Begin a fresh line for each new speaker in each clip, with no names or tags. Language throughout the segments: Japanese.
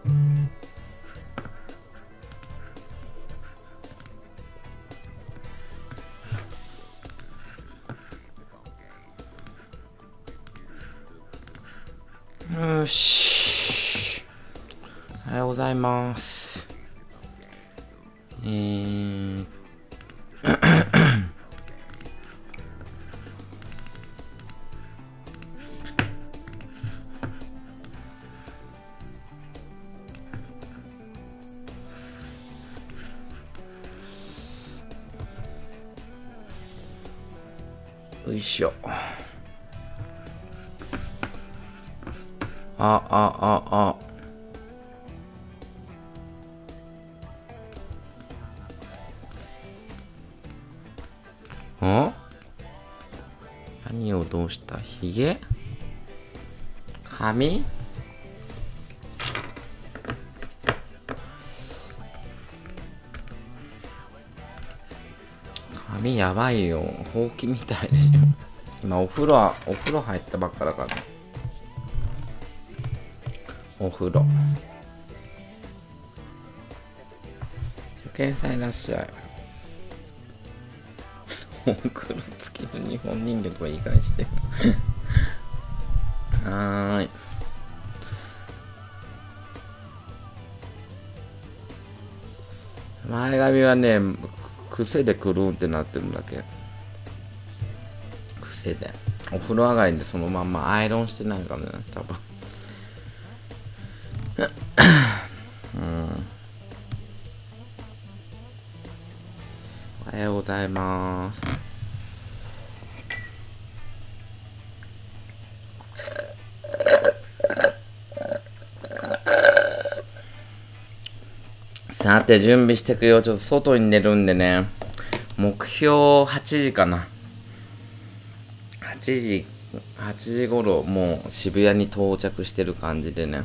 よし。おはようございます。よいしょ。何をどうした？ひげ？髪？髪やばいよ。ほうきみたいでしょ。今お風呂入ったばっかだからね。お風呂。初見さんいらっしゃい。お風呂付きの日本人形とか言い返して。はーい。前髪はね、癖でくるんってなってるんだけ。癖で。お風呂上がりでそのまんまアイロンしてないからね、多分。おはようございます。さて、準備してくよ。ちょっと外に出るんでね。目標8時かな。8時頃もう渋谷に到着してる感じでね。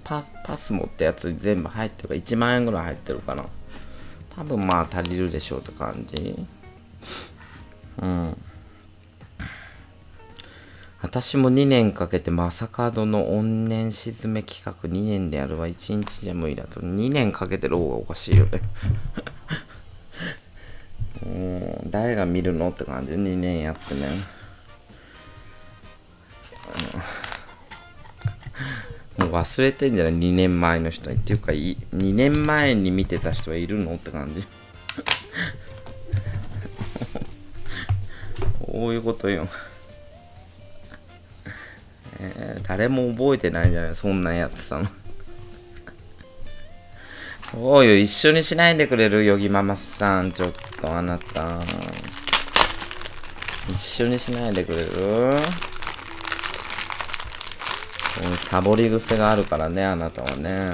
パスモってやつに全部入ってるから1万円ぐらい入ってるかな。多分まあ足りるでしょうって感じ。私も2年かけてまさかどの怨念沈め企画2年でやるわ。1日じゃ無理だと。2年かけてる方がおかしいよね。誰が見るのって感じ。2年やってね。もう忘れてんじゃない ?2 年前の人に。っていうか、2年前に見てた人はいるのって感じ。こういうことよ。誰も覚えてないんじゃないそんなんやってたの。そうよ、一緒にしないでくれるヨギママさん。ちょっとあなた。一緒にしないでくれるサボり癖があるからね、あなたはね。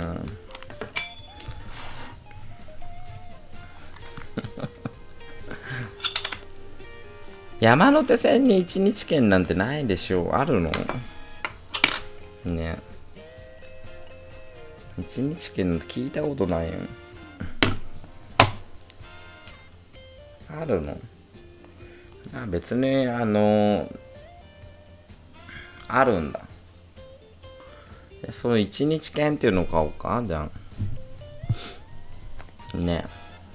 山手線に1日券なんてないでしょう。あるのね。1日券なんて聞いたことないよ。あるの別にあるんだ。その1日券っていうのを買おうかじゃんね。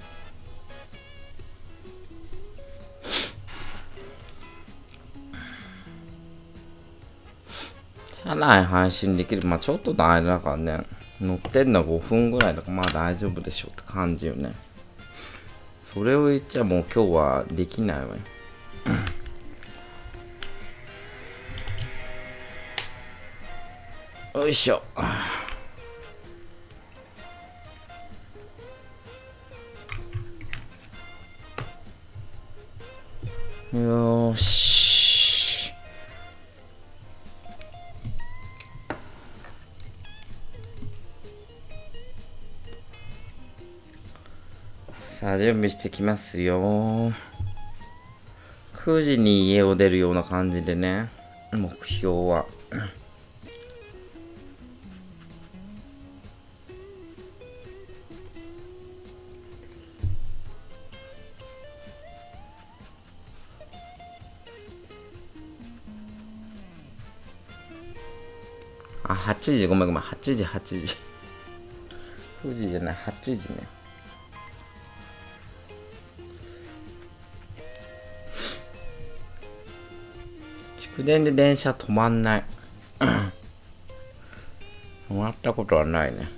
車内配信できる。まあちょっとの間だからね。乗ってんの5分ぐらいだからまあ大丈夫でしょって感じよね。それを言っちゃもう今日はできないわよ。よいしょ。よーし。さあ準備してきますよ。9時に家を出るような感じでね。目標は。あ、8時、ごめん、8時。9時じゃない、8時ね。蓄電で電車止まんない。止まったことはないね。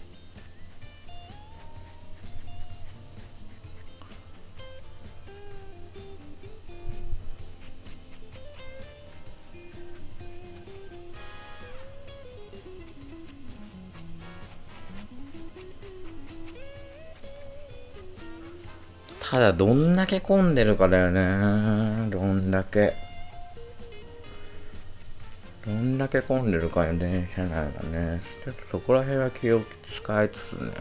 ただどんだけ混んでるかだよね。どんだけ混んでるかよね、車内がね。ちょっとそこら辺は気を使いつつね。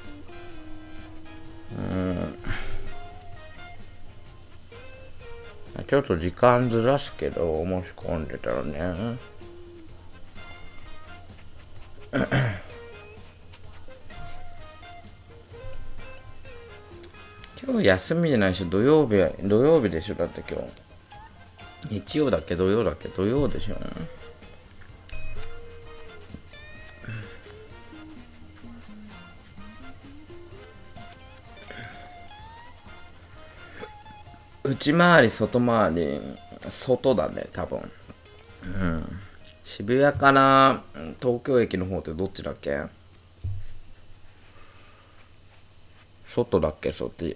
ちょっと時間ずらすけど、もし混んでたらね。今日休みじゃないでしょ。土曜日でしょ。だって今日日曜だっけ土曜でしょ。内回り外回り外だね多分。渋谷から東京駅の方ってどっちだっけ。外だっけそっち。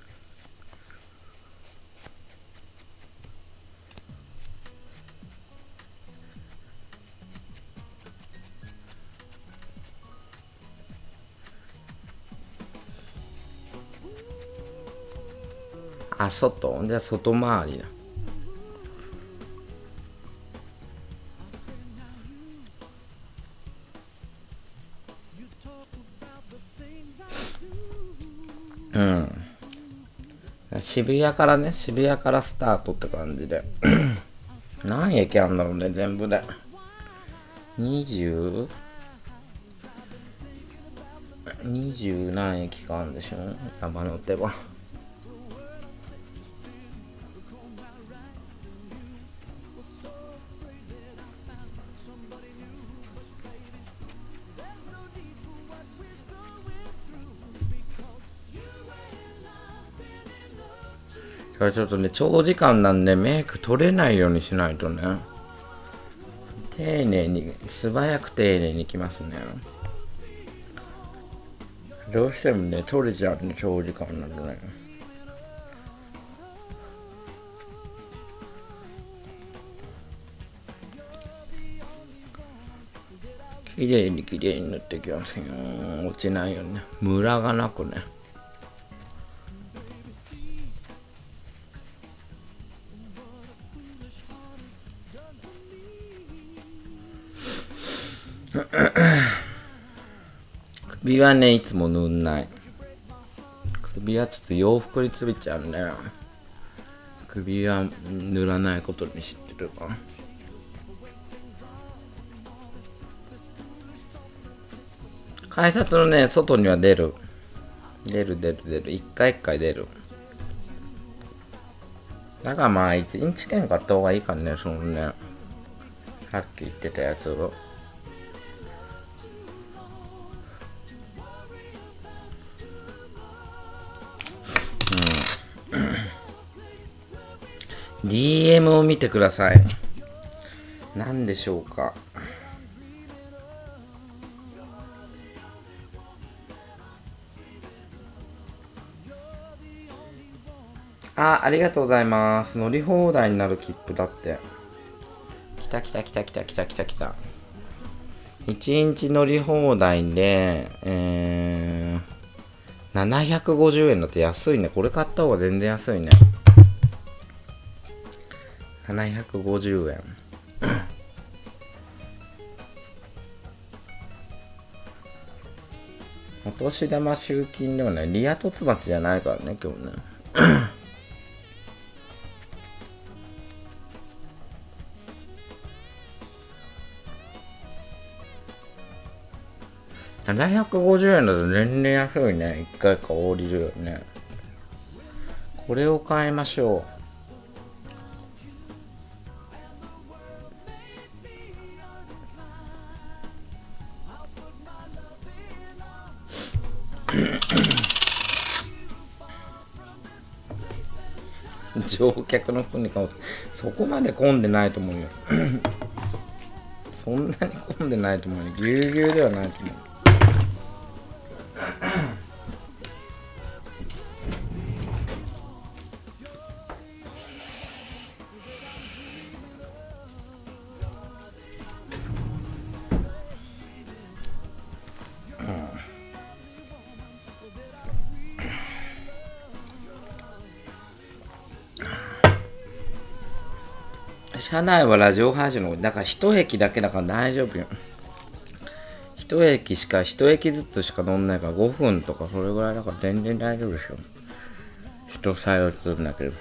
あ、外じゃあ外回りだ。渋谷からスタートって感じで。何駅あんだろうね、全部で。20? 20何駅かあるんでしょ、山手は。これちょっとね、長時間なんでメイク取れないようにしないとね。丁寧に、素早く丁寧にいきますね。どうしてもね、取れちゃうね、長時間なんでね。綺麗に綺麗に塗っていきますよ。落ちないよね。ムラがなくね。首はね、いつも塗んない。首はちょっと洋服についちゃうんだよ。首は塗らないことに知ってるわ。改札のね、外には出る。一回一回出る。だからまあ、1日券買った方がいいかね、そのね。さっき言ってたやつを。DM を見てください。何でしょうか。ありがとうございます。乗り放題になる切符だって。来た。1日乗り放題で、750円だって安いね。これ買った方が全然安いね。750円。お年玉集金でもね、リア凸鉢じゃないからね、今日ね。750円だと全然安いね。1回か降りるよね。これを買いましょう。乗客の服に買おう。そこまで混んでないと思うよ。そんなに混んでないと思うよ。ぎゅうぎゅうではないと思う。車内はラジオ配信の、だから一駅だけだから大丈夫よ。一駅ずつしか乗んないから5分とかそれぐらいだから全然大丈夫でしょ。人さえ落ちるんだけど。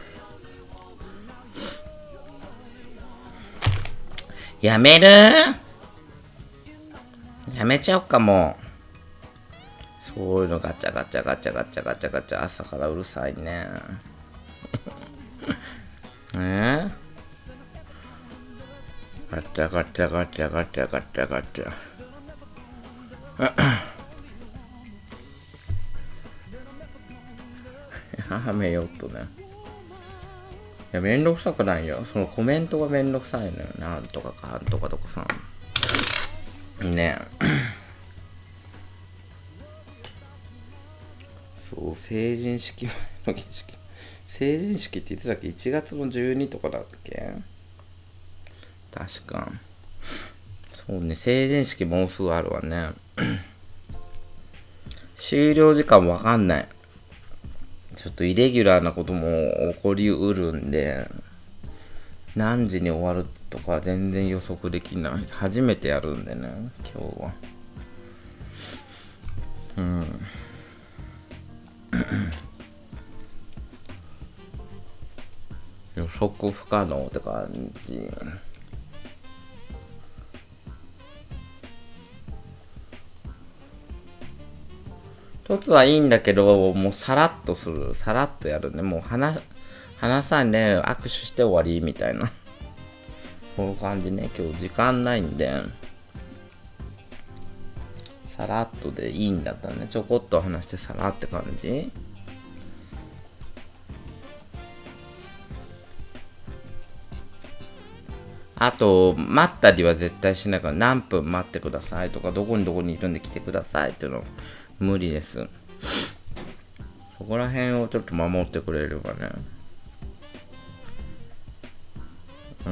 やめる？やめちゃおっかもう。そういうのガチャ朝からうるさいね。ガチャ。やめよっとね。いや、めんどくさくないよ。そのコメントがめんどくさいのよ。なんとかかんとかとかさ。ねえ。そう、成人式前の儀式。成人式っていつだっけ？ 1 月の12とかだっけ？確か。そうね、成人式もうすぐあるわね。終了時間わかんない。ちょっとイレギュラーなことも起こりうるんで、何時に終わるとか全然予測できない。初めてやるんでね、今日は。予測不可能って感じ。 一つはいいんだけど、もうさらっとする。さらっとやるね。もう話さんで握手して終わりみたいな。こういう感じね。今日時間ないんで。さらっとでいいんだったらね。ちょこっと話してさらって感じ。あと、待ったりは絶対しないから、何分待ってくださいとか、どこにいるんで来てくださいっていうの無理です。そこら辺をちょっと守ってくれればね。うん。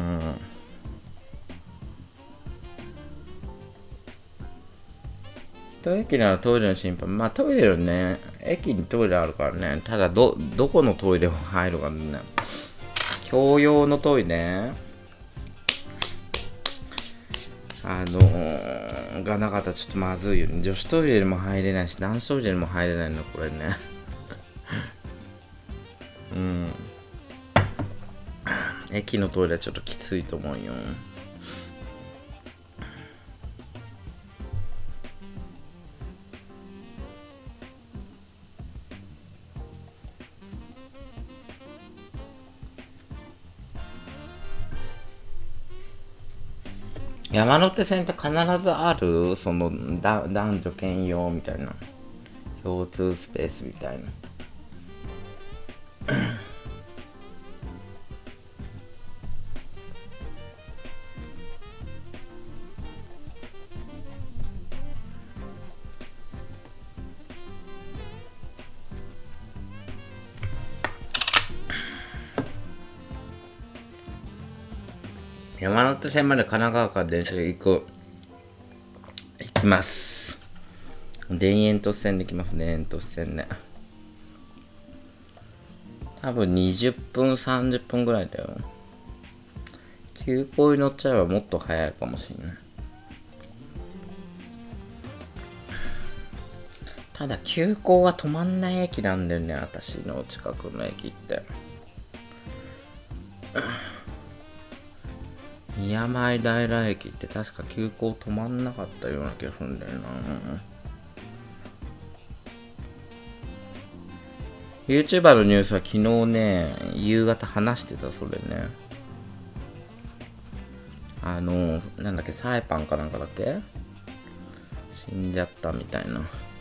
一駅ならトイレの心配。まあトイレね、駅にトイレあるからね。ただどこのトイレを入るかね。共用のトイレがなかったらちょっとまずいよね。女子トイレにも入れないし、男子トイレにも入れないの、これね。うん。駅のトイレはちょっときついと思うよ。山手線って必ずあるその男女兼用みたいな。共通スペースみたいな。山手線まで神奈川から電車で行きます。田園都市線で行きますね。田園都市線ね。多分20分、30分ぐらいだよ。急行に乗っちゃえばもっと早いかもしれない。ただ急行が止まんない駅なんだよね。私の近くの駅って。宮前平駅って確か急行止まんなかったような気がするんだよな。YouTuber のニュースは昨日ね、夕方話してた、それね。なんだっけ、サイパンかなんかだっけ死んじゃったみたいな。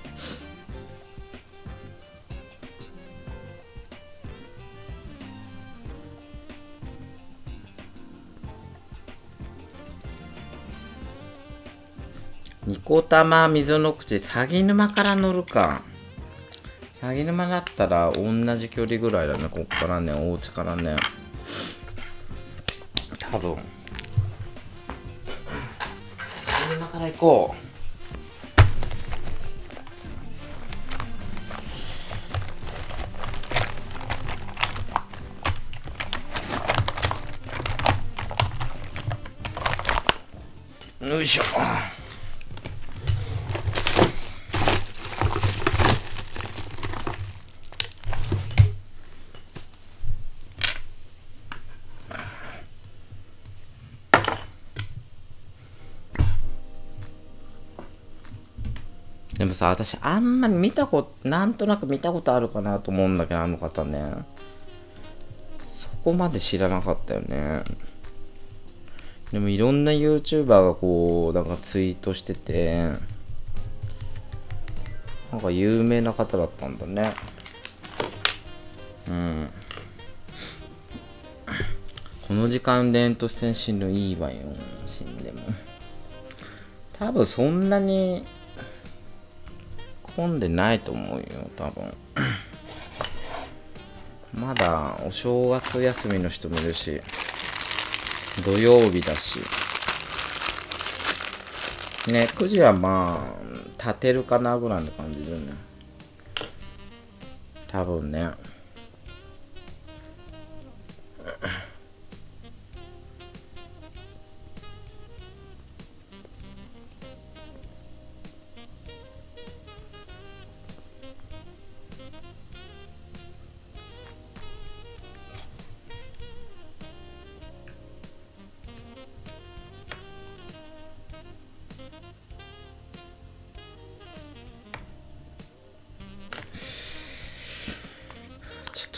ニコタマ溝の口、鷺沼から乗るか。鷺沼だったら同じ距離ぐらいだね。こっからね、お家からね。多分。鷺沼から行こう。よいしょ。でもさ、私あんまりなんとなく見たことあるかなと思うんだけど、あの方ね。そこまで知らなかったよね。でもいろんな YouTuber がこう、なんかツイートしてて、なんか有名な方だったんだね。うん。この時間連として死ぬいいわよ。死んでも。多分そんなに混んでないと思うよ、多分。まだお正月休みの人もいるし、土曜日だし。ね、9時はまあ、立てるかなぐらいの感じだよね。多分ね。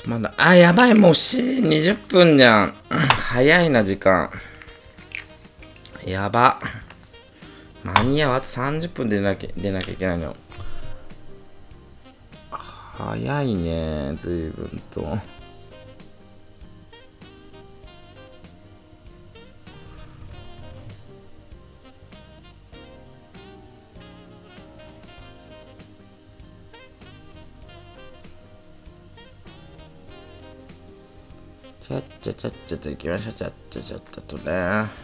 まだ、あ、やばい、もう7時20分じゃん。早いな、時間。やば。間に合う。あと30分で出なきゃいけないの。早いね、随分と。ちゃっちゃちゃっちゃと行きましょう。ちゃっちゃちゃっちゃとね。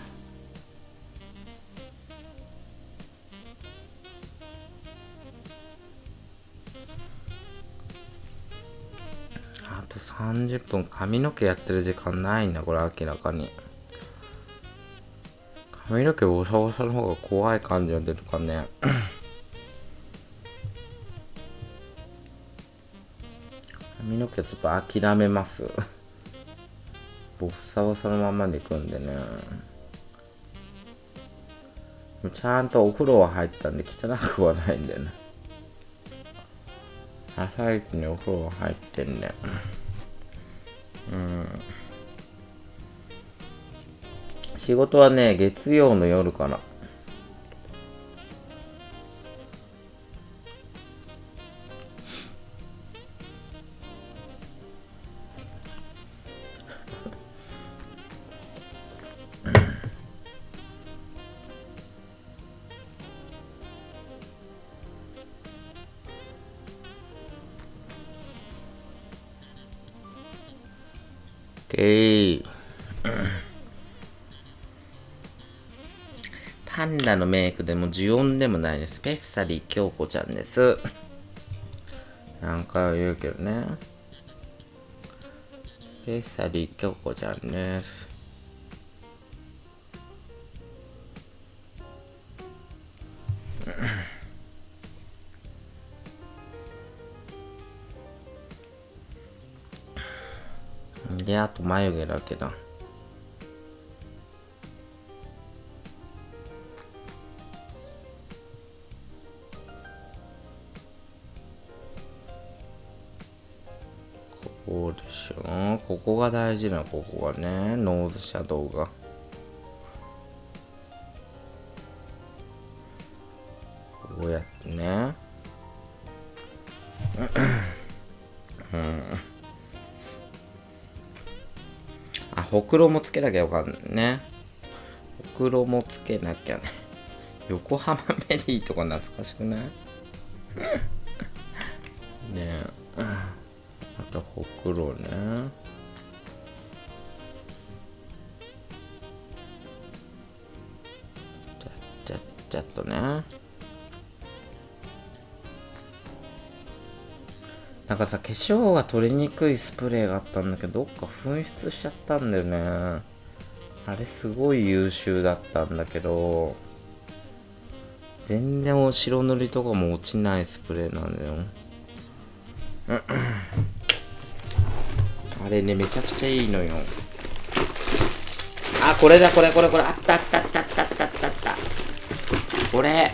あと30分髪の毛やってる時間ないんだ、これ明らかに。髪の毛ボサボサの方が怖い感じが出るかね。髪の毛ちょっと諦めます。ボッサボサのままでいくんでね。ちゃんとお風呂は入ったんで汚くはないんだよね。朝一にお風呂は入ってんね。仕事はね、月曜の夜かな。パンダのメイクでもジオンでもないです。ペッサリー京子ちゃんです。何回は言うけどね。ペッサリー京子ちゃんです。で、あと眉毛だけだ。こうでしょ。ここが大事な、ここがね、ノーズシャドウが。こうやってね。あ、ほくろもつけなきゃわかんないね。ほくろもつけなきゃね。横浜メリーとか懐かしくない？ねえ。あとほくろね。ちゃっとね。なんかさ、化粧が取りにくいスプレーがあったんだけど、どっか紛失しちゃったんだよね。あれすごい優秀だったんだけど、全然白塗りとかも落ちないスプレーなんだよ。あれね、めちゃくちゃいいのよ。あ、これだ、これ。あった。これ。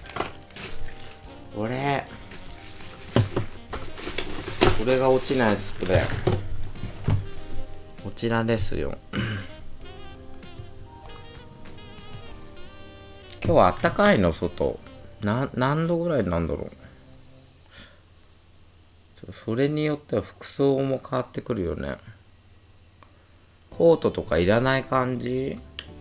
これが落ちないスプレー。こちらですよ。今日はあったかいの、外。何度ぐらいなんだろう。それによっては服装も変わってくるよね。コートとかいらない感じ？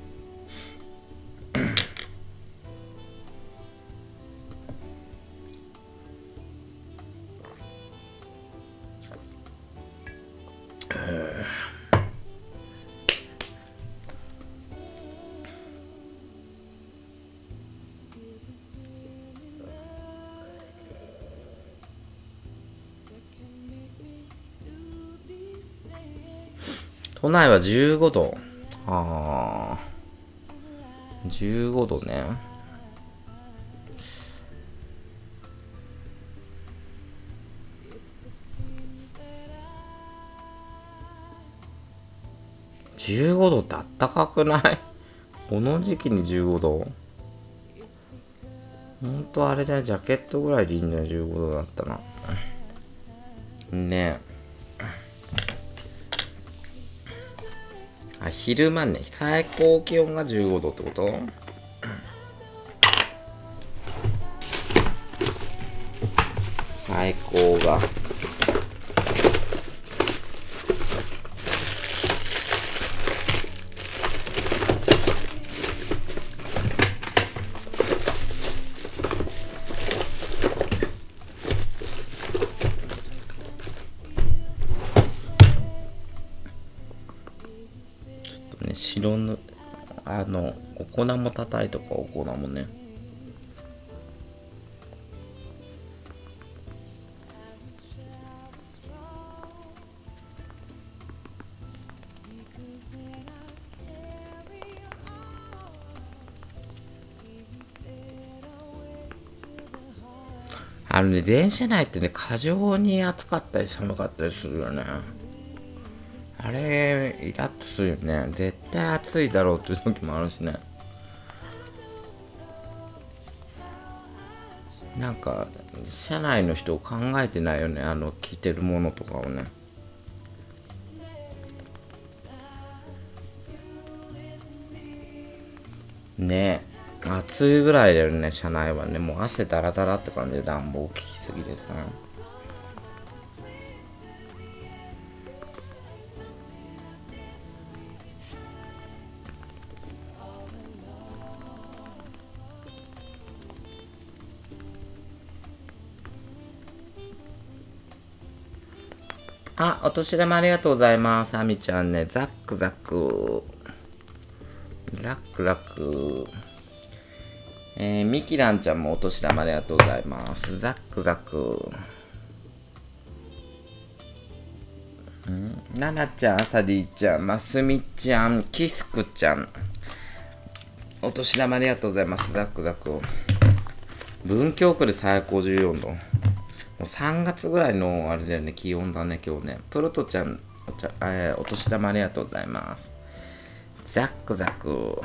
都内は15度。ああ。15度ね。15度ってあったかくない？この時期に15度？ほんとあれじゃジャケットぐらいでいいんだよ、15度だったら。ねえ。 あ、昼間ね。最高気温が15度ってこと？最高が。白のお粉も叩いとかお粉もね。電車内ってね、過剰に暑かったり寒かったりするよね。あれ、イラッとするよね。絶対暑いだろうっていう時もあるしね。なんか、車内の人を考えてないよね。着てるものとかをね。ねえ。暑いぐらいだよね、車内はね。もう汗だらだらって感じで暖房効きすぎでさ。あ、お年玉ありがとうございます。あみちゃんね、ザックザック。ラックラック。ミキランちゃんもお年玉ありがとうございます。ザックザック。ナナちゃん、アサディちゃん、マスミちゃん、キスクちゃん。お年玉ありがとうございます。ザックザック。文京区で最高14度。もう3月ぐらいのあれだよね、気温だね、今日ね。プロトちゃん、お年玉ありがとうございます。ザックザク。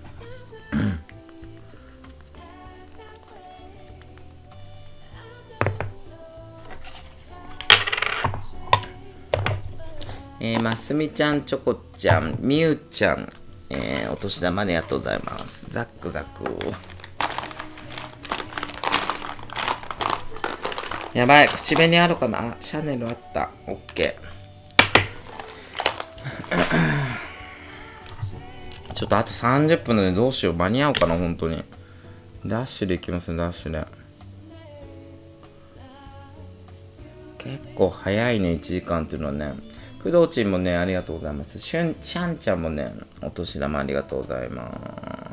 ますみちゃん、チョコちゃん、みゆちゃん、お年玉ありがとうございます。ザックザク。やばい、口紅あるかな？シャネルあった。オッケー。ちょっとあと30分でどうしよう。間に合うかな、本当に。ダッシュで行きますね、ダッシュで。結構早いね、1時間っていうのはね。工藤ちんもね、ありがとうございます。しゃんちゃんもね、お年玉ありがとうございます。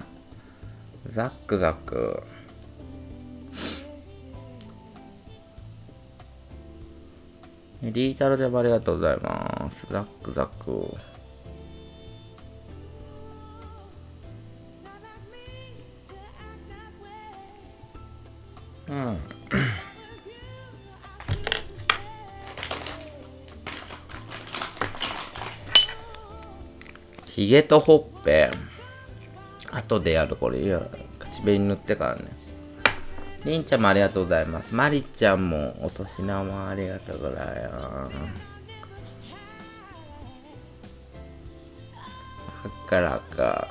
ザックザック。リータルでもありがとうございます。ザックザック。うん。ひげとほっぺ。後でやる、これ。いや、口紅塗ってからね。りんちゃんもありがとうございます。まりちゃんもお年玉ありがとうございます。はっからか。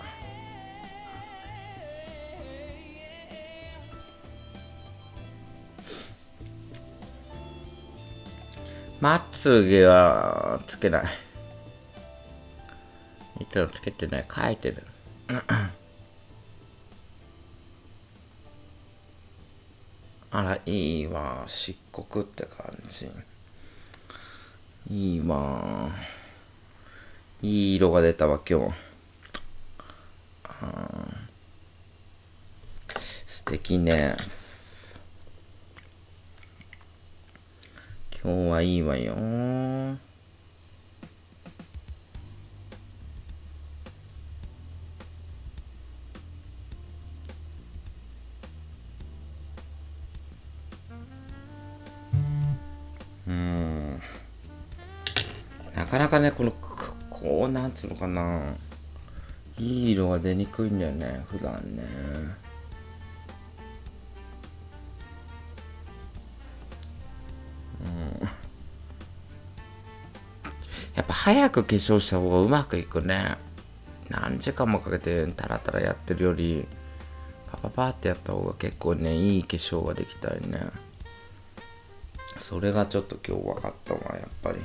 まつげはつけない。糸つけてない。書いてる。あら、いいわ。漆黒って感じ。いいわ。いい色が出たわ、今日。素敵ね。今日はいいわよ。なかなかね、こう、なんつうのかな。いい色が出にくいんだよね、普段ね。やっぱ早く化粧した方がうまくいくね。 何時間もかけてタラタラやってるより、パパパってやった方が結構ね、いい化粧ができたりね。それがちょっと今日分かったわ、やっぱ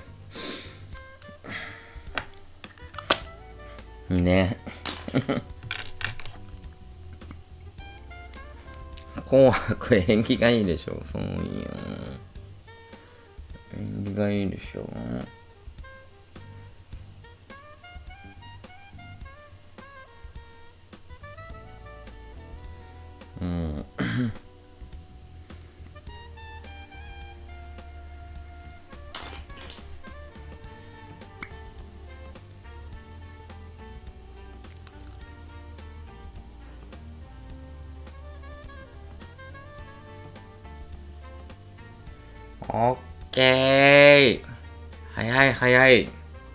り。ね。紅白縁起がいいでしょ。そういや。縁起がいいでしょ。うん。オッケー。早い早い。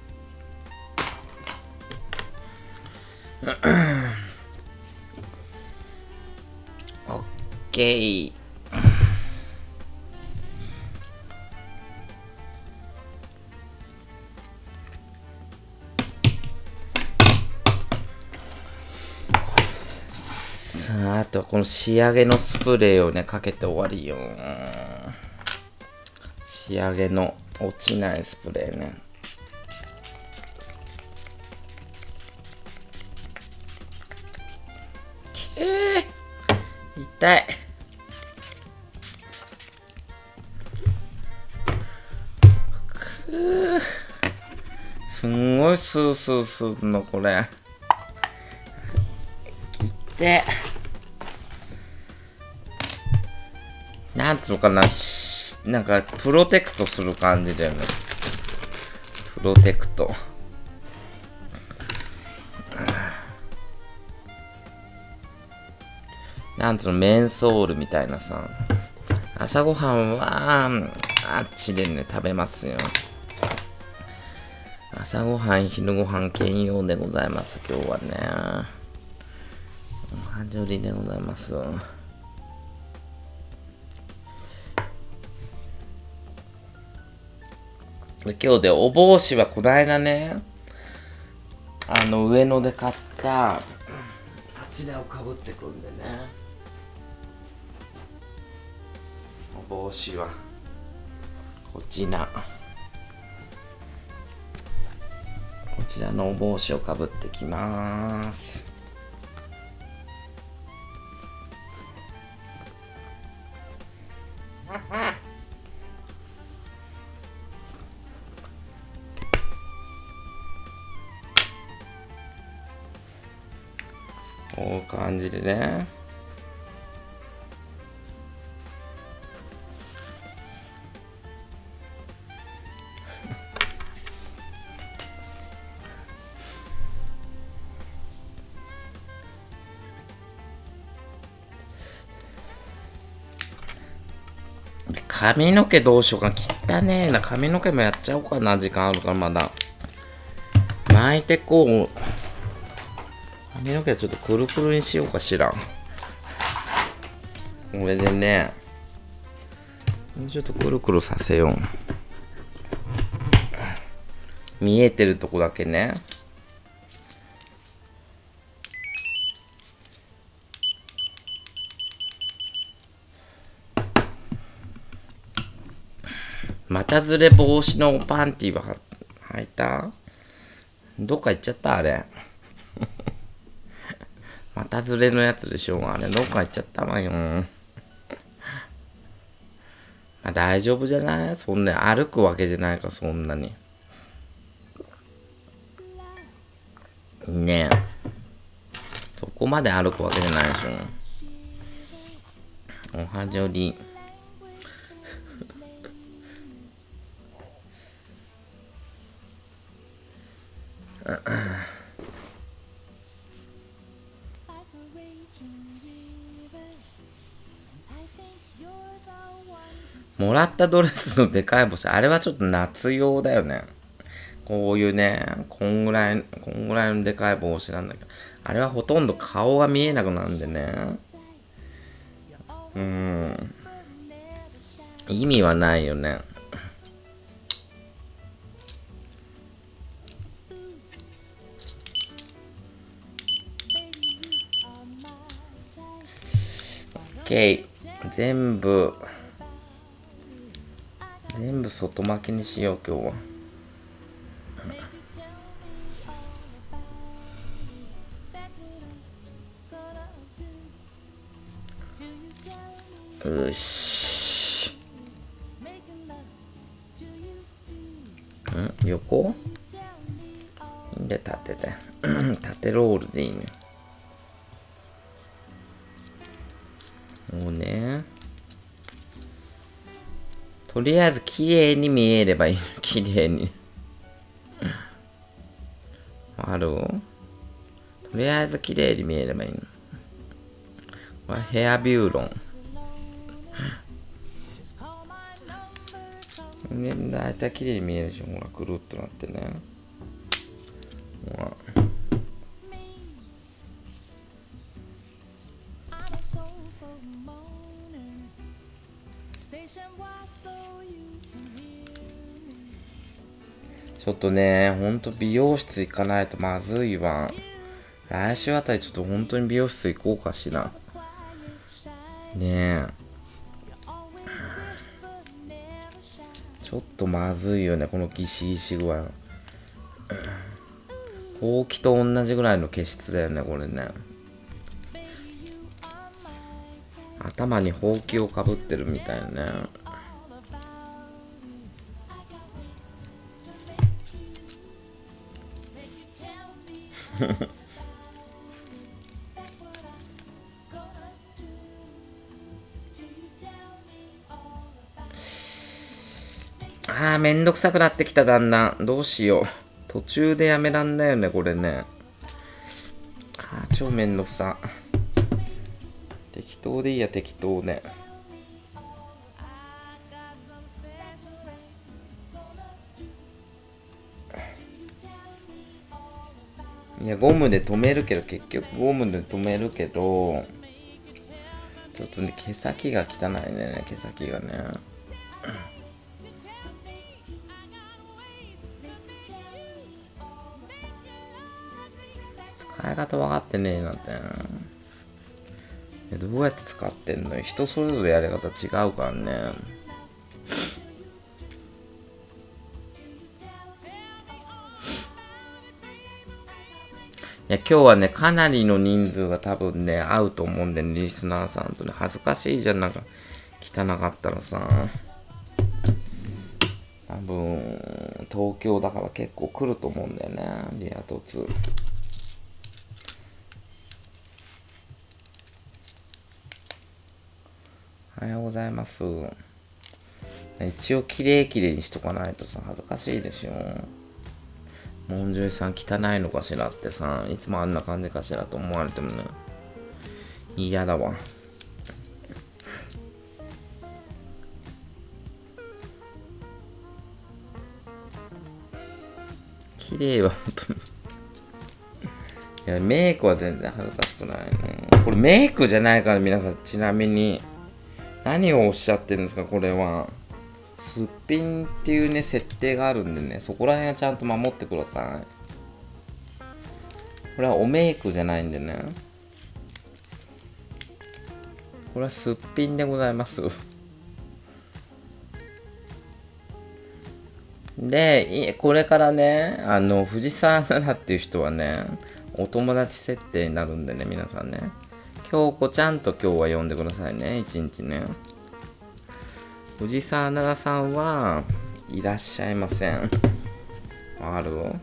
オッケー。さあ、あとこの仕上げのスプレーをね、かけて終わりよ。仕上げの落ちないスプレーね。痛い。すんごいスースーすんのこれ。痛い。なんつうのかな、なんかプロテクトする感じだよね。プロテクト。なんつうの、メンソールみたいなさ。朝ごはんはあっちでね食べますよ。朝ごはん、昼ごはん兼用でございます。今日はね。おはじょりでございます。今日でお帽子はこないだね、上野で買ったあちらをかぶってくんでね。お帽子はこちらのお帽子をかぶってきます。こういう感じでね。髪の毛どうしようか。汚ねえな。髪の毛もやっちゃおうかな。時間あるからまだ。巻いてこう。髪の毛はちょっとくるくるにしようかしら。これでね。ちょっとくるくるさせよう。見えてるとこだけね。股ずれ防止のパンティは履いた？どっか行っちゃったあれ。股ずれのやつでしょあれ。どっか行っちゃったわよ。まあ、大丈夫じゃない？そんな歩くわけじゃないからそんなに。ねえ。そこまで歩くわけじゃないでしょ。おはじょり。もらったドレスのでかい帽子、あれはちょっと夏用だよね。こういうね、こんぐらいのでかい帽子なんだけど、あれはほとんど顔が見えなくなるんでね。意味はないよね。 OK。全部外巻きにしよう、今日は。よし。横いいんで、縦で。縦ロールでいいね。もうね。とりあえず綺麗に見えればいい。綺麗に。ある？とりあえず綺麗に見えればいいの。これヘアビューロン。ね、だいたい綺麗に見えるでしょ。ほら、くるっとなってね。ほら。ちょっとね、ほんと美容室行かないとまずいわ。来週あたりちょっと本当に美容室行こうかしら。ねえ。ちょっとまずいよね、このギシギシ具合。ほうきと同じぐらいの毛質だよね、これね。頭にほうきをかぶってるみたいなね。あー、めんどくさくなってきた、だんだん。どうしよう。途中でやめらんないよね、これね。あー、超めんどくさ。適当でいいや、適当で。いや、ゴムで止めるけど、結局ゴムで止めるけど、ちょっとね、毛先が汚いね、毛先がね。使い方分かってねえなんて。どうやって使ってんのよ。人それぞれやり方違うからね。いや、今日はね、かなりの人数が多分ね、合うと思うんで、ね、リスナーさんとね、恥ずかしいじゃん、なんか、汚かったらさ。多分、東京だから結構来ると思うんだよね、リア凸。おはようございます。一応、綺麗にしとかないとさ、恥ずかしいでしょ。モンジュイさん汚いのかしらってさ、いつもあんな感じかしらと思われてもね、嫌だわ。綺麗は本当に。いや、メイクは全然恥ずかしくないの。これメイクじゃないから皆さん、ちなみに。何をおっしゃってるんですか、これは。すっぴんっていうね、設定があるんでね、そこら辺はちゃんと守ってください。これはおメイクじゃないんでね。これはすっぴんでございます。で、これからね、藤沢奈々っていう人はね、お友達設定になるんでね、皆さんね。京子ちゃんと今日は呼んでくださいね、一日ね。藤沢奈々さんはいらっしゃいません。あるよ。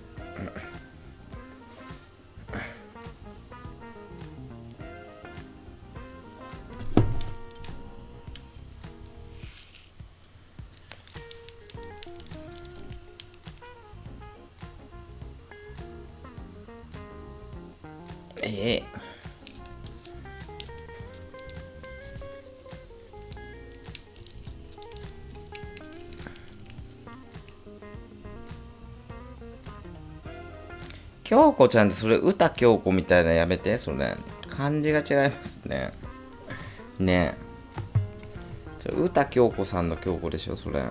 京子ちゃんってそれ歌京子みたいなやめて、それ漢字が違いますね。ねえ、歌京子さんの京子でしょ、それ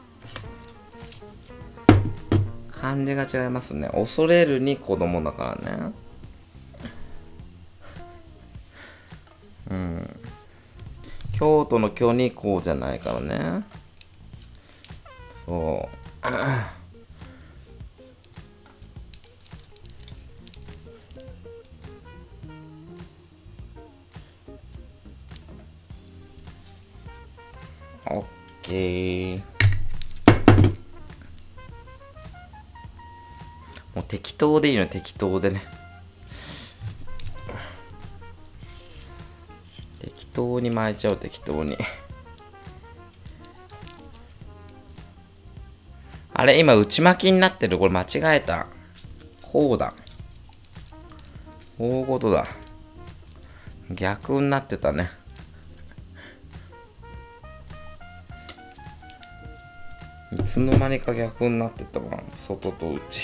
漢字が違いますね。恐れるに子供だからね。うん。 京都の京にこうじゃないからね。そう。オッケー。もう適当でいいの、適当でね。適当に巻いちゃう、適当に。あれ、今内巻きになってる。これ間違えた。こうだ。こういうことだ。逆になってたね。いつの間にか逆になってたわ。外と内。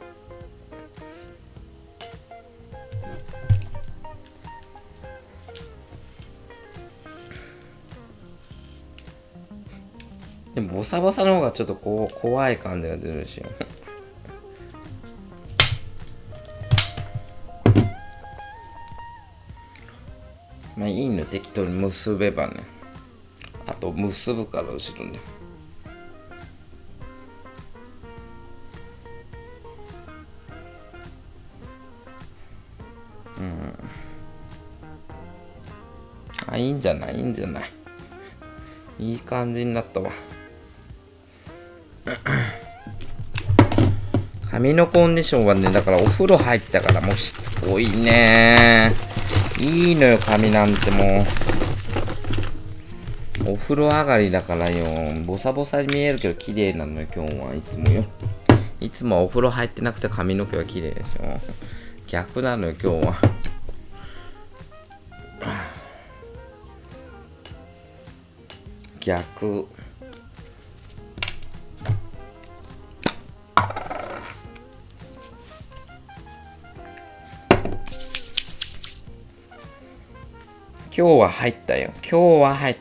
でもボサボサの方がちょっとこう怖い感じが出るし。まあいいの、適当に結べばね。あと結ぶから後ろね。あ、いいんじゃない、いいんじゃない。いい感じになったわ。髪のコンディションはね、だからお風呂入ったからもうしつこいね。いいのよ、髪なんてもう。お風呂上がりだからよ。ボサボサに見えるけど綺麗なのよ、今日はいつもよ。いつもはお風呂入ってなくて髪の毛は綺麗でしょ。逆なのよ、今日は。逆。今日は入ったよ。今日は入った。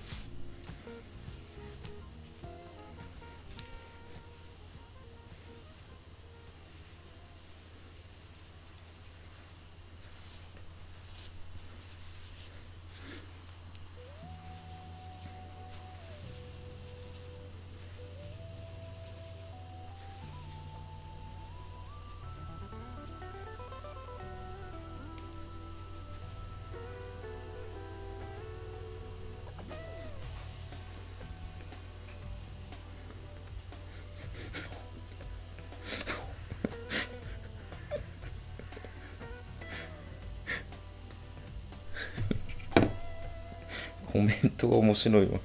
コメントが面白いわ。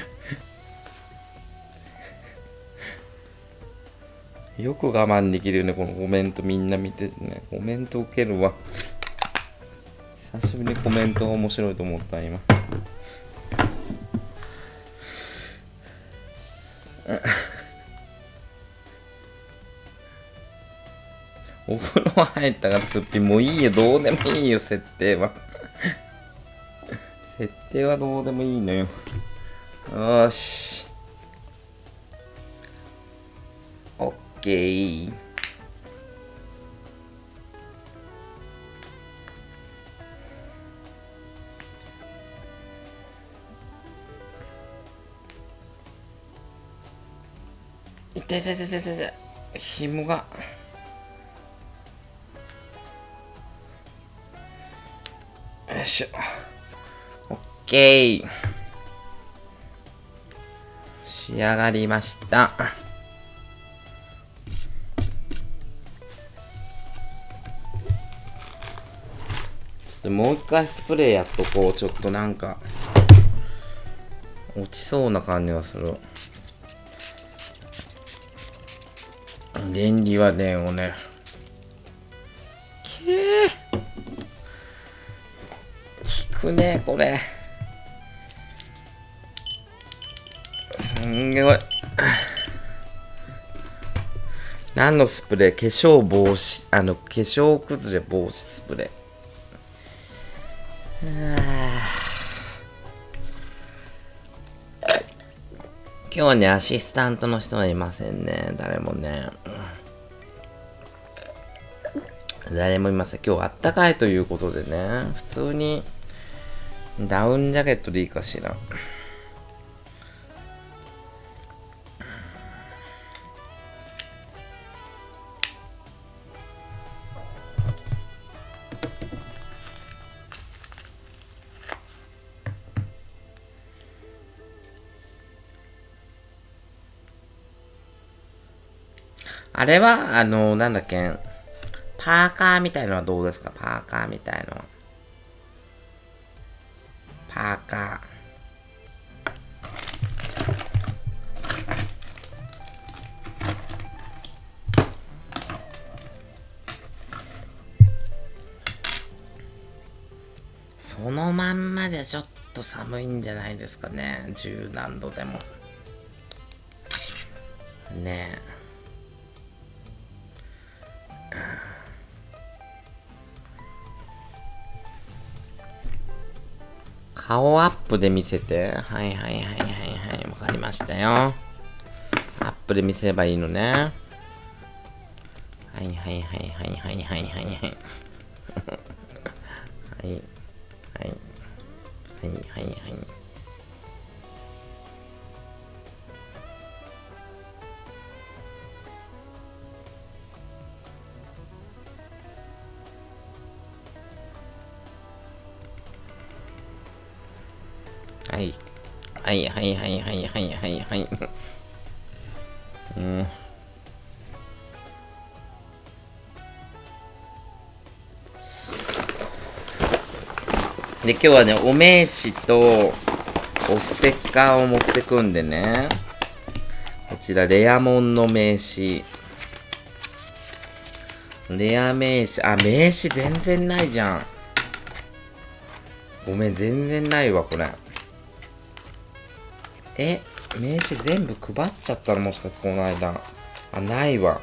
よく我慢できるよね、このコメントみんな見ててね。コメント受けるわ。久しぶりにコメントが面白いと思った、今。お風呂入ったからすっぴん。もういいよ、どうでもいいよ、設定は。設定はどうでもいいのよ。よーし。オッケー。いたいたいたいたいた。紐が。よいしょ。オッケー。仕上がりました。ちょっともう一回スプレーやっとこう。ちょっとなんか落ちそうな感じがする。電離は電をね。効くね、これ。すんごい。何のスプレー？化粧防止、化粧崩れ防止スプレー。今日はね、アシスタントの人はいませんね。誰もね。誰もいません。今日あったかいということでね。普通にダウンジャケットでいいかしら。あれは、なんだっけ、パーカーみたいのはどうですか？パーカーみたいのは。パーカー。そのまんまじゃちょっと寒いんじゃないですかね。10何度でも。ねえ。顔アップで見せて。はいはいはいはいはい。わかりましたよ。アップで見せればいいのね。はいはいはいはいはいはいはいはい。はいはいはいはいはい。はい。はいはいはいはいはいはいはい。うん。で、今日はね、お名刺と、おステッカーを持ってくんでね。こちら、レアモンの名刺。レア名刺。あ、名刺全然ないじゃん。ごめん、全然ないわ、これ。名刺全部配っちゃったの？もしかしてこの間。あ、ないわ。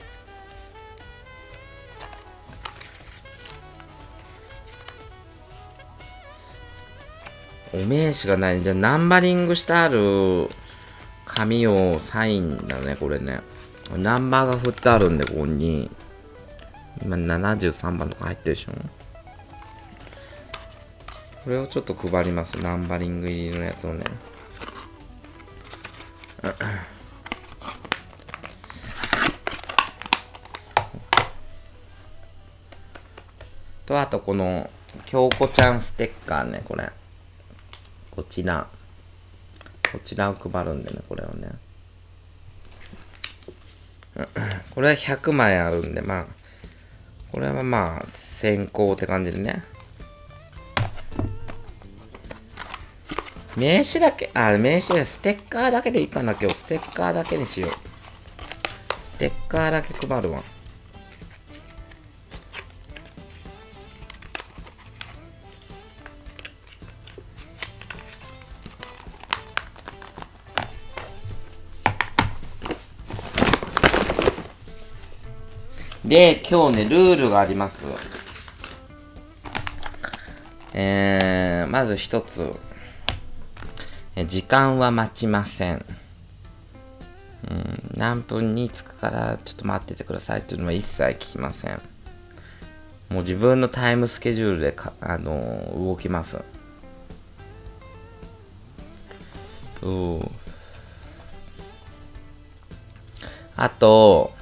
お名刺がない。じゃあ、ナンバリングしてある紙をサインだね、これね。ナンバーが振ってあるんで、ここに。今73番とか入ってるでしょ。これをちょっと配ります。ナンバリング入りのやつをね。と、あとこの、京子ちゃんステッカーね、これ。こちら。こちらを配るんでね、これをね。これは100枚あるんで、まあ、これはまあ、先行って感じでね。名刺だけ、名刺でステッカーだけでいいかな、今日。ステッカーだけにしよう。ステッカーだけ配るわ。で、今日ね、ルールがあります。まず一つ。時間は待ちません。何分に着くからちょっと待っててくださいっていうのは一切聞きません。もう自分のタイムスケジュールで動きます。あと、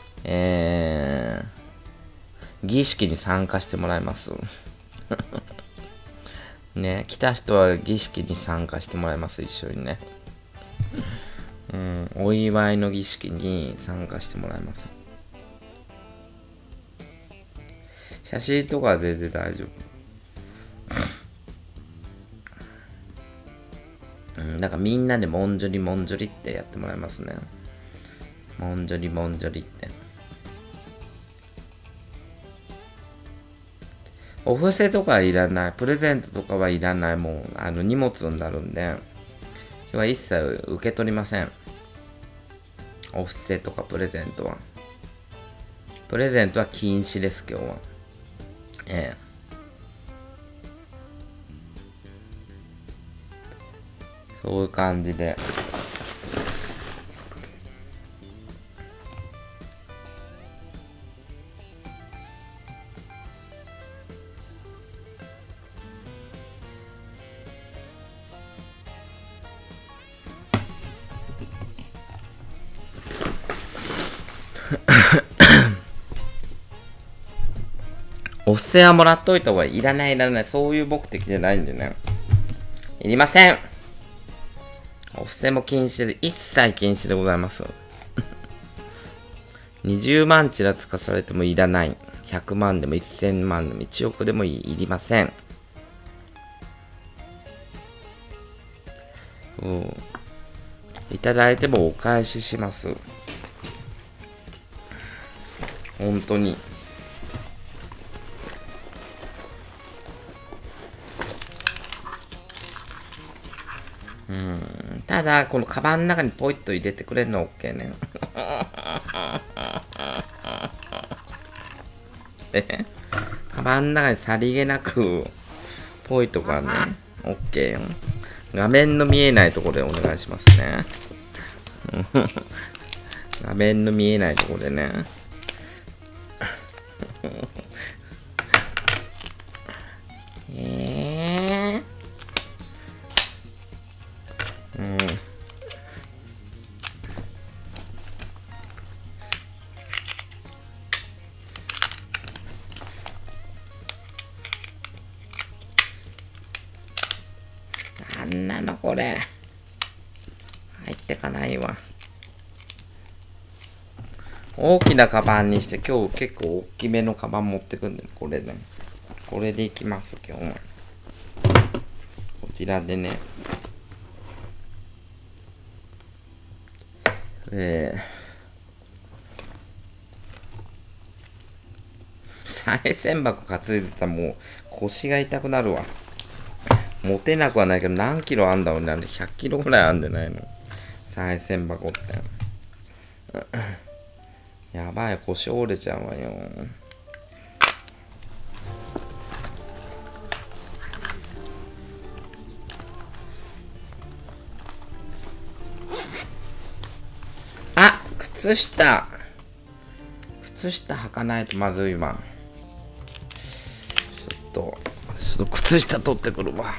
儀式に参加してもらいます。ね、来た人は儀式に参加してもらいます、一緒にね。お祝いの儀式に参加してもらいます。写真とかは全然大丈夫。なんかみんなでもんじょりもんじょりってやってもらいますね。もんじょりもんじょりって。お布施とかはいらない。プレゼントとかはいらない。もう、荷物になるんで、今日は一切受け取りません。お布施とかプレゼントは。プレゼントは禁止です、今日は。そういう感じで。 お布施はもらっといた方がいい。いらないいらない。そういう目的じゃないんでね。いりません。お布施も禁止で、一切禁止でございます。20万ちらつかされてもいらない。100万でも1000万でも1億でもいりません。いただいてもお返しします。本当に。ただ、このカバンの中にポイッと入れてくれるの OK ね。カバンの中にさりげなくポイとかね、OK よ。画面の見えないところでお願いしますね。画面の見えないところでね。なんなのこれ。入ってかないわ。大きなカバンにして、今日結構大きめのカバン持ってくんで、これね。これでいきます、今日も。こちらでね。賽銭箱担いでたらもう腰が痛くなるわ。持てなくはないけど何キロあんだろうね。100キロぐらいあんでないの。賽銭箱って。やばい、腰折れちゃうわよ。あ、靴下。靴下履かないとまずいわ。ちょっと靴下取ってくるわ。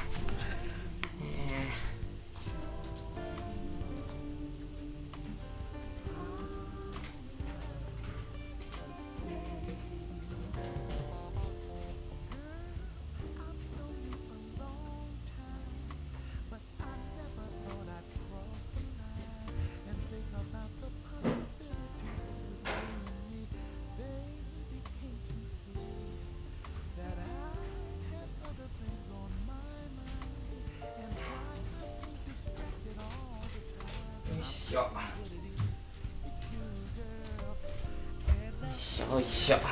よいしょ。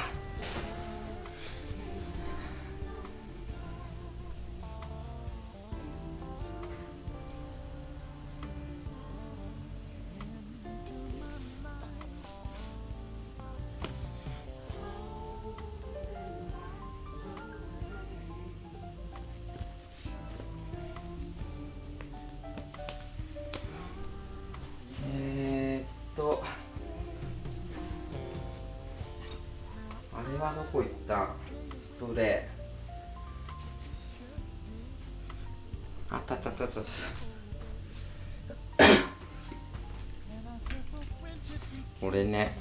あれはどこ行った？スプレー。あったったったった。これね。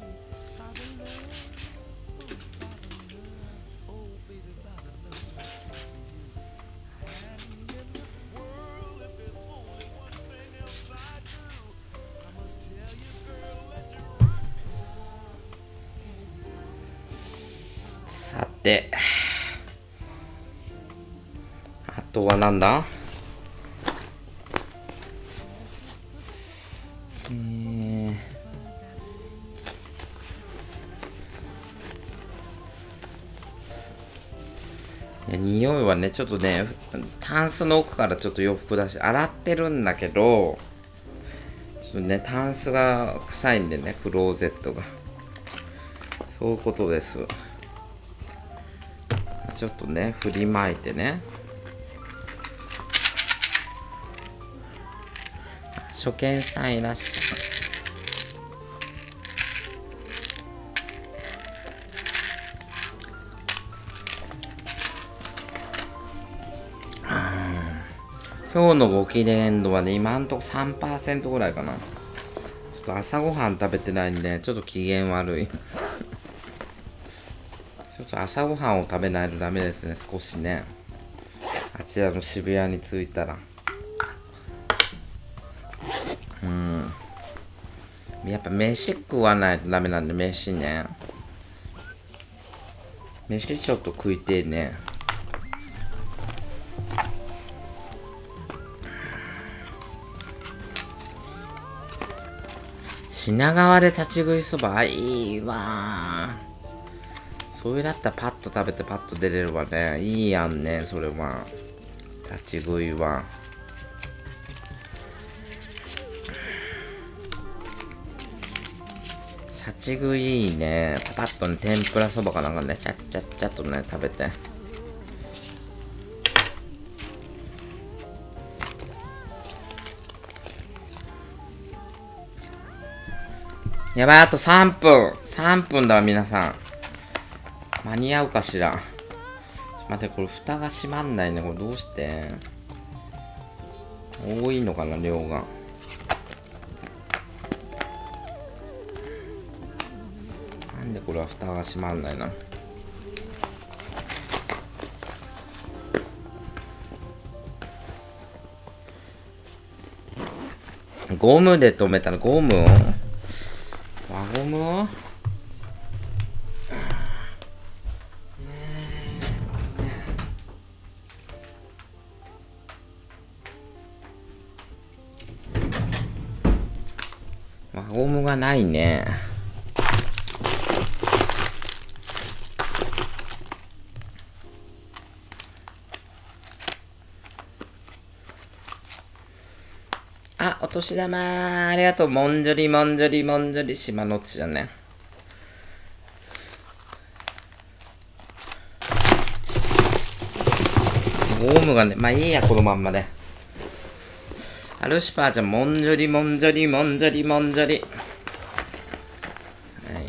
さて、あとはなんだ？匂いはね、ちょっとね、タンスの奥からちょっと洋服出して洗ってるんだけど、ちょっとね、タンスが臭いんでね、クローゼットが。そういうことです。ちょっとね、振りまいてね。初見さんいらっしゃい。今日のご機嫌度はね、今んとこ 3% ぐらいかな。ちょっと朝ごはん食べてないんで、ちょっと機嫌悪い。ちょっと朝ごはんを食べないとダメですね、少しね。あちらの渋谷に着いたら。やっぱ飯食わないとダメなんで、飯ね。飯ちょっと食いてえね。品川で立ち食いそば、いいわ。それだったらパッと食べてパッと出れるわね。いいやんね、それは。立ち食いは。立ち食いいいね。パッとね、天ぷらそばかなんかね、ちゃっちゃっちゃっとね、食べて。やばい、あと3分。3分だわ、皆さん。間に合うかしら。待って、これ蓋が閉まんないね。これどうして多いのかな、量が。なんでこれは蓋が閉まんないな。ゴムで止めたらゴム輪ゴム輪ゴムがないね。あ、お年玉ありがとう。もんじょりもんじょりもんじょり。島の内だね。ゴムがね、まあいいや、このまんまで。アルシパーちゃん、もんじょりもんじょりもんじょりもんじょり。はい。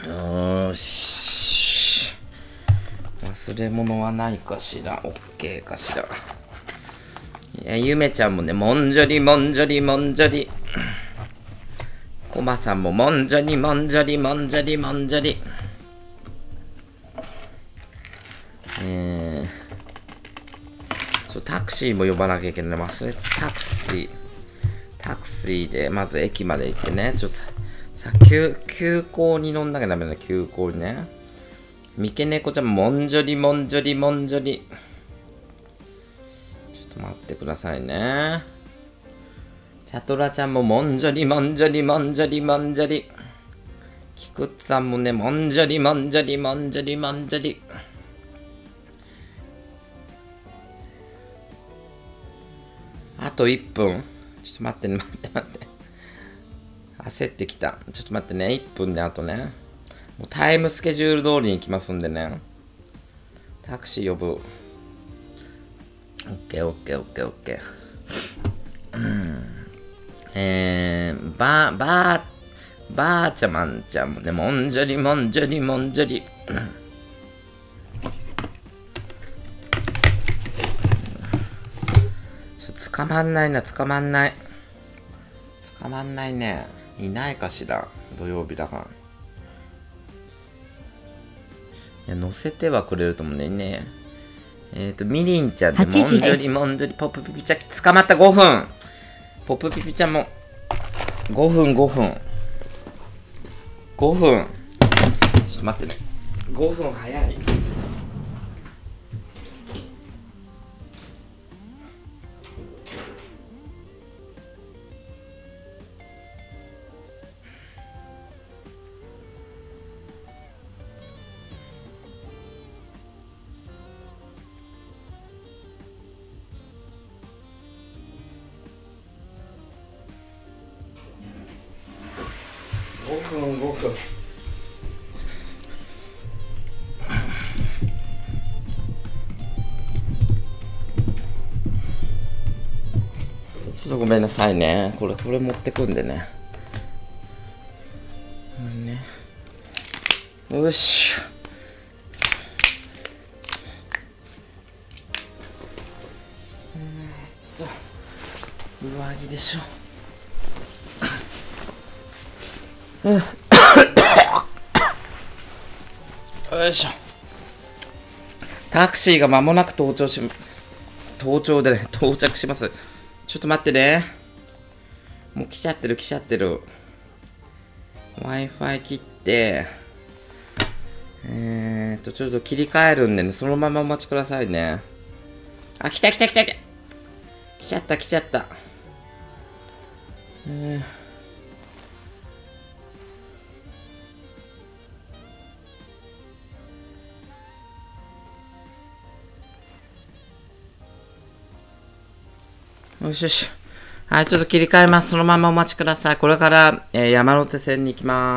よーし。忘れ物はないかしら。オッケーかしら。いや、ゆめちゃんもね、もんじょりもんじょりもんじょり。コマさんももんじょりもんじょりもんじょりもんじょり。タクシーも呼ばなきゃいけない。忘れてタクシーでまず駅まで行ってね。ちょっと急行に乗んなきゃダメだね。急行にね。三毛猫ちゃんもんじょりもんじょりもんじょり。ちょっと待ってくださいね。チャトラちゃんももんじょりもんじょりもんじょりもんじょり。キクッツさんもね、もんじょりもんじょりもんじょりもんじょり。あと1分。ちょっと待ってね、待って。焦ってきた。ちょっと待ってね、1分であとね。もうタイムスケジュール通りに行きますんでね。タクシー呼ぶ。オッケーオッケーオッケーオッケー。ばあちゃまんちゃんもね、もんじょりもんじょりもんじょり。捕まんないな、捕まんないね。いないかしら、土曜日だから。いや、乗せてはくれると思うね。みりんちゃんでもんじょりもんじょり、ポップピピちゃん、捕まった5分。ポップピピちゃんも、5分。ちょっと待ってね。5分早い。5分。ちょっとごめんなさいね。これ持ってくんでね。よし。上着でしょ。 よいしょ。タクシーが間もなく到着します。ちょっと待ってね。もう来ちゃってる。Wi-Fi 切って、ちょっと切り替えるんでね、そのままお待ちくださいね。あ、来た。来ちゃった。よし。はい、ちょっと切り替えます。そのままお待ちください。これから、山手線に行きます。